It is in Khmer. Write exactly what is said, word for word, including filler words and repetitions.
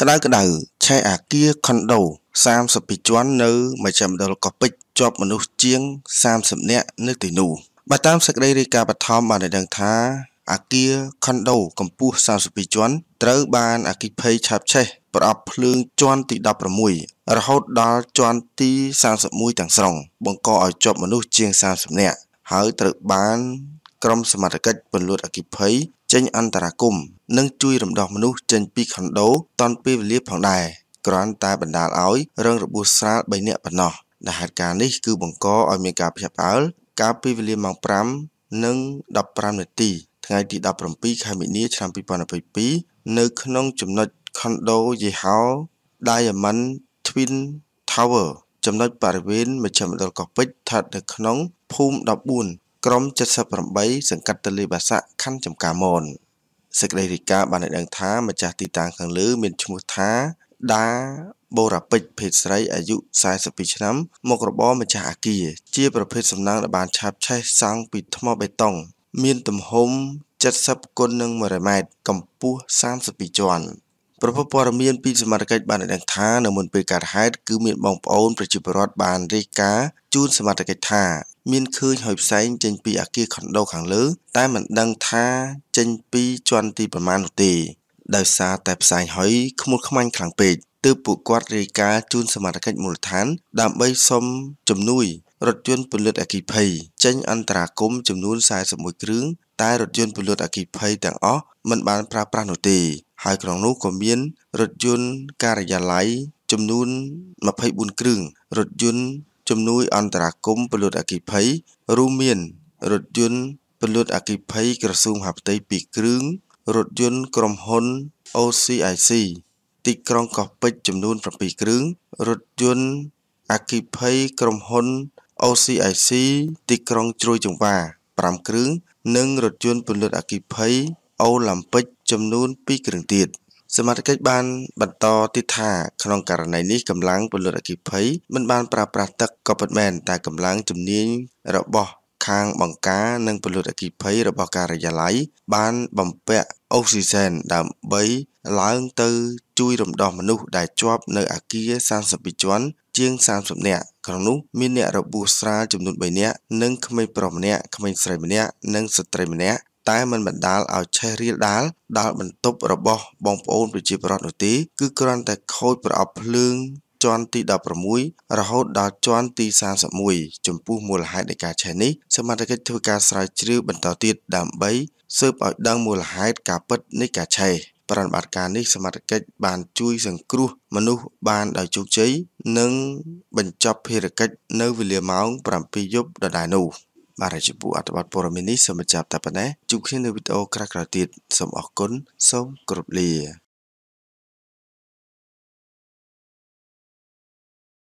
ក្តៅក្តៅឆេះអាគារខុនដូសាមសិបពីរជាន់នៅមជ្ឈមណ្ឌលកោះពេជ្រជាប់មនុស្សជាងសាមសិបនាក់នៅទីនោះបើតាមសេចក្តីរាយការណ៍បឋមបានដឹងថាអាគារខុនដូកម្ពស់សាមសិបពីរជាន់ត្រូវបានអគ្គិភ័យឆាបឆេះប្រអប់ភ្លើងជាន់ទីដប់ប្រាំមួយរហូតដល់ជាន់ទីសាមសិបមួយទាំងស្រុងបង្កឲ្យជាប់មនុស្សជាងសាមសិបនាក់ហើយត្រូវបានក្រុមសមត្ថកិច្ចពន្លត់អគ្គិភ័យចេញអន្តរាគមន៍និងជួយរំដោះមនុស្សចេញពីខុនដូតាន់ពេលវេលាផងដែរគ្រាន់តែបណ្ដាលឲ្យរងរបួសស្រាលបីនាក់ប៉ុណ្ណោះដែលហេតុការណ៍នេះគឺបង្កឲ្យមានការភ្ញាក់ផ្អើលកាលពីវេលាម៉ោងប្រាំនិងដប់ប្រាំនាទីថ្ងៃទីដប់ប្រាំពីរខែមីនាឆ្នាំពីរពាន់ยี่สิบពីរនៅក្នុងចំណុចខុនដូយេហោ Diamond Twin Tower ចំណុចបរិវេណមជ្ឈមណ្ឌលកោះពេជ្រស្ថិតនៅក្នុងភូមិដប់បួនក្រុម七十八សង្កាត់ទន្លេបាសាក់ខណ្ឌចំការមនសេចក្តីរាយការណ៍បានឲ្យដឹងថាម្ចាស់ទីតាំងខាងលើមានឈ្មោះថាដាបូរ៉ាពេជ្រភេទស្រីអាយុសែនសិបពីរឆ្នាំមុខរបរម្ចាស់អគារជាប្រភេទសំណង់ដែលបានឆាបឆេះសង់ពីថ្មបេតុងមានទំហំ七十គុណនឹងមួយរយម៉ែត្រកម្ពស់សាមសិបពីរជាន់ប្រពន្ធព័ត៌មានពីសមត្ថកិច្ចបានឲ្យដឹងថានៅមុនពេលកើតហេតុគឺមានបងប្អូនប្រជាពលរដ្ឋបានរាយការណ៍ជូនសមត្ថកិច្ចថាមានឃើញហើយផ្សែងចេញពីអគារខុនដូខាងលើតែមិនដឹងថាចេញពីជាន់ទីប្រមាណនោះទេដោយសារតែផ្សែងហើយខ្មុលខ្មាញ់ខ្លាំងពេកទើបពួកគាត់រាយការណ៍ជូនសមត្ថកិច្ចមូលដ្ឋានដើម្បីសុំជំនួយរថយន្តពន្លត់អគ្គិភ័យចេញអន្តរាគមន៍ចំនួនសែនសិបមួយគ្រឿងតែរថយន្តពន្លត់អគ្គិភ័យទាំងអស់មិនបានប្រើប្រាស់នោះទេហើយក្នុងនោះក៏មានរថយន្តការិយាល័យចំនួនម្ភៃបួនគ្រឿងរថយន្តជំនួយអន្តរាគមន៍ពន្លត់អគ្គិភ័យរួមមានរថយន្តពន្លត់អគ្គិភ័យក្រសួងមហាផ្ទៃពីរគ្រឿងរថយន្តក្រុមហ៊ុន អូ ស៊ី អាយ ស៊ី ទីក្រុងកោះពេជ្រចំនួនប្រាំពីរគ្រឿងរថយន្តអគ្គិភ័យក្រុមហ៊ុន អូ ស៊ី អាយ ស៊ី ទីក្រុងជ្រោយចង្វាប្រាំគ្រឿងនិងរថយន្តពន្លត់អគ្គិភ័យអូឡាំពិកចំនួនពីរគ្រឿងទៀតសមត្ថកិច្ចបានបន្តទៀតថាក្នុងករណីនេះកម្លាំងពន្លត់អគ្គិភ័យមិនបានប្រើប្រាស់ទឹកក៏ពិតមែនតែកម្លាំងជំនាញរបស់ខាងបង្ការនិងពន្លត់អគ្គិភ័យរបស់ការិយាល័យបានបំពាក់អុកស៊ីសែនដើម្បីឡើងទៅជួយរំដោះមនុស្សដែលជាប់នៅអគារសាមសិបពីរជាន់ជាងសាមសិបនាក់ក្នុងនោះមានអ្នករបួសស្រាលចំនួនបីនាក់និងក្មេងប្រុសម្នាក់ក្មេងស្រីម្នាក់និងស្ត្រីម្នាក់តែមិនបណ្ដាលឲ្យឆេះរៀលដាលដល់បន្ទប់របស់បងប្អូនប្រជាពលរដ្ឋនោះទេគឺគ្រាន់តែខូចប្រអប់ភ្លើងជាន់ទីដប់ប្រាំមួយរហូតដល់ជាន់ទីសាមសិបមួយចំពោះមូលហេតុនៃការឆេះនេះសមត្ថកិច្ចធ្វើការស្រាវជ្រាវបន្តទៀតដើម្បីស៊ើបឲ្យដឹងមូលហេតុការពិតនៃការឆេះប្រតិបត្តិការនេះសមត្ថកិច្ចបានជួយសង្គ្រោះមនុស្សបានដោយជោគជ័យនិងបញ្ចប់ភារកិច្ចនៅវេលាម៉ោងប្រាំពីរយប់ដដែលនោះបាទរាជពូអត្ថបទព័ត៌មាននេះសូមបញ្ចប់តែប៉ុណ្ណេះជួបគ្នានៅវីដេអូក្រោយៗទៀតសូមអរគុណសូមគោរពលា